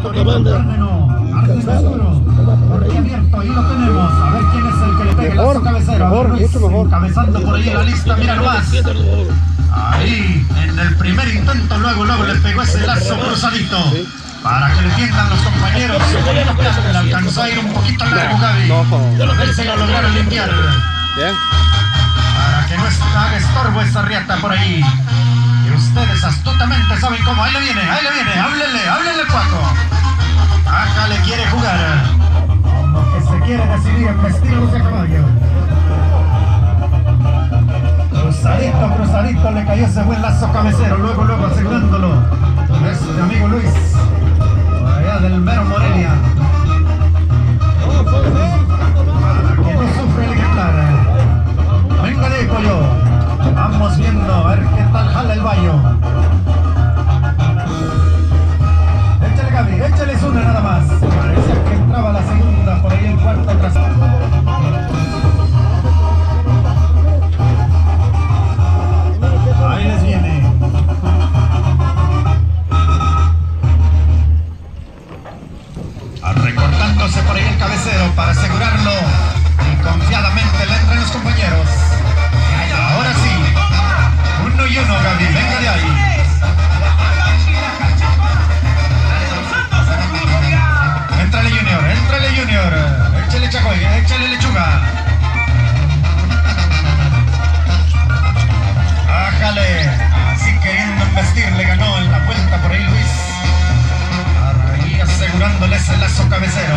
Abierto, ahí lo tenemos. A ver quién es el que le pega el lazo cabecero. Mucho mejor. Encabezando por ahí en la lista, mira nomás. Ahí, en el primer intento, luego le pegó ese lazo cruzadito. Para que le tiendan los compañeros. Le alcanzó a ir un poquito largo, Gaby. Él se lo lograron limpiar. Bien. Para que no haga estorbo esa riata por ahí. Y ustedes astutamente saben cómo. Ahí le viene, háblele, Cuaco. Acá le quiere jugar. Como que se quiere decidir en vestirlos de caballo. Cruzadito le cayó ese buen lazo cabecero. Luego asegurándolo. Este amigo Luis. Por allá del mero Morelia. Para que no sufre el ejemplar. Venga de pollo. Vamos viendo a ver qué tal jala el baño. Échale, Gaby, échales una nada más. Parecía que entraba la segunda, por ahí el cuarto trasero. Ahí les viene. Recortándose por ahí el cabecero para asegurarlo. Y confiadamente le entran los compañeros. Ahora sí. 1 y 1, Gaby, venga de ahí. Éntrale Junior, échale Chacoy, échale Lechuga. Ájale, así queriendo embestir, le ganó en la vuelta por ahí Luis. Ahí asegurándole ese lazo cabecero.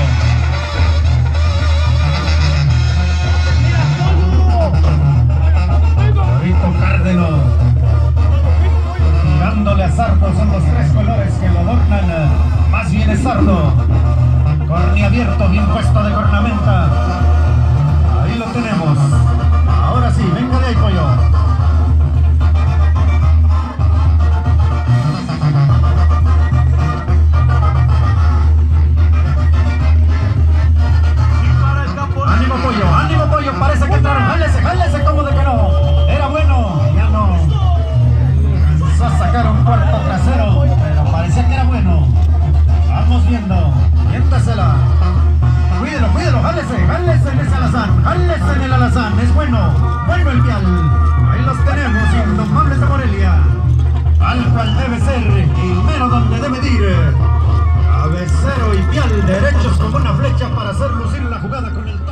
Torito Cárdeno. Tirándole a Sardo, son los 3 colores que lo adornan. Más bien es Sardo. Corni abierto, bien puesto de cornamenta. Ahí lo tenemos. Ahora sí, venga de ahí, pollo. Ánimo pollo, parece que entraron. Jálese, como de que no. Era bueno, ya no. Alcanzó a sacar un cuarto trasero, pero parecía que era bueno. Vamos viendo. Siéntasela. Cuídelo, jálese en ese alazán. Jálese en el alazán, es bueno el vial. Ahí los tenemos, indomables de Morelia. Al cual debe ser, y mero donde debe ir. Cabecero y vial, derechos como una flecha para hacer lucir la jugada con el